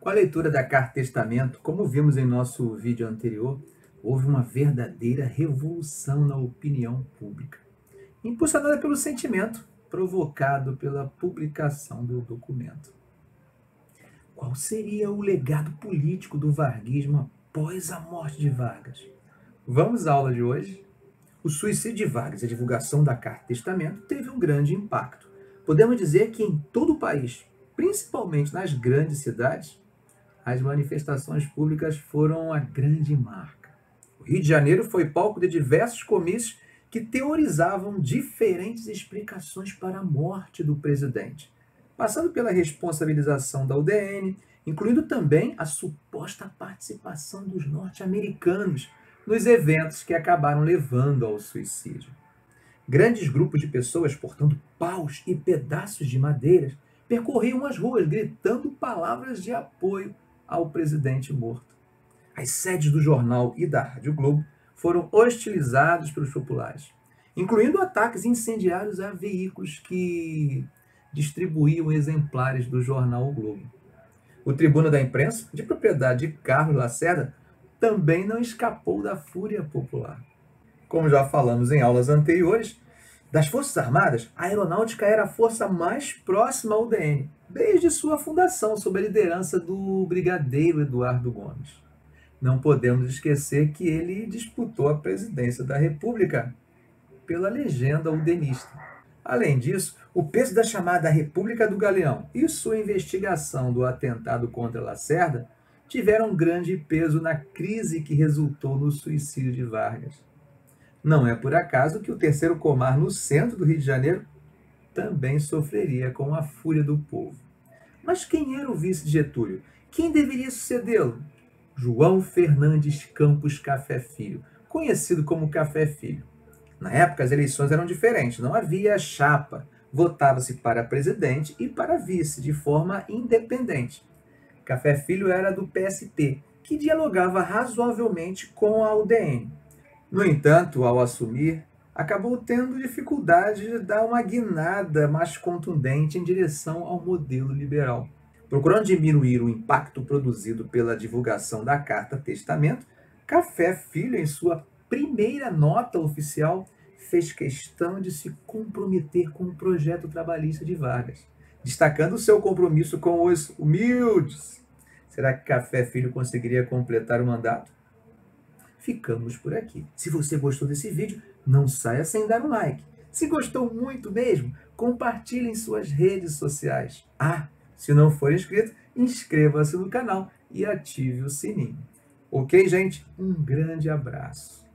Com a leitura da Carta Testamento, como vimos em nosso vídeo anterior, houve uma verdadeira revolução na opinião pública, impulsionada pelo sentimento provocado pela publicação do documento. Qual seria o legado político do varguismo após a morte de Vargas? Vamos à aula de hoje. O suicídio de Vargas e a divulgação da Carta Testamento teve um grande impacto. Podemos dizer que em todo o país, principalmente nas grandes cidades, as manifestações públicas foram a grande marca. O Rio de Janeiro foi palco de diversos comícios que teorizavam diferentes explicações para a morte do presidente, passando pela responsabilização da UDN, incluindo também a suposta participação dos norte-americanos nos eventos que acabaram levando ao suicídio. Grandes grupos de pessoas portando paus e pedaços de madeira percorriam as ruas gritando palavras de apoio ao presidente morto. As sedes do jornal e da Rádio Globo foram hostilizadas pelos populares, incluindo ataques incendiários a veículos que distribuíam exemplares do jornal O Globo. O Tribuna da Imprensa, de propriedade de Carlos Lacerda, também não escapou da fúria popular. Como já falamos em aulas anteriores, das Forças Armadas, a aeronáutica era a força mais próxima ao UDN, desde sua fundação, sob a liderança do brigadeiro Eduardo Gomes. Não podemos esquecer que ele disputou a presidência da República pela legenda udenista. Além disso, o peso da chamada República do Galeão e sua investigação do atentado contra Lacerda tiveram grande peso na crise que resultou no suicídio de Vargas. Não é por acaso que o terceiro Comar, no centro do Rio de Janeiro, também sofreria com a fúria do povo. Mas quem era o vice de Getúlio? Quem deveria sucedê-lo? João Fernandes Campos Café Filho, conhecido como Café Filho. Na época, as eleições eram diferentes, não havia chapa, votava-se para presidente e para vice, de forma independente. Café Filho era do PSP, que dialogava razoavelmente com a UDN. No entanto, ao assumir, acabou tendo dificuldade de dar uma guinada mais contundente em direção ao modelo liberal. Procurando diminuir o impacto produzido pela divulgação da Carta Testamento, Café Filho, em sua primeira nota oficial, fez questão de se comprometer com o projeto trabalhista de Vargas, destacando seu compromisso com os humildes. Será que Café Filho conseguiria completar o mandato? Ficamos por aqui. Se você gostou desse vídeo, não saia sem dar um like. Se gostou muito mesmo, compartilhe em suas redes sociais. Se não for inscrito, inscreva-se no canal e ative o sininho. Ok, gente? Um grande abraço.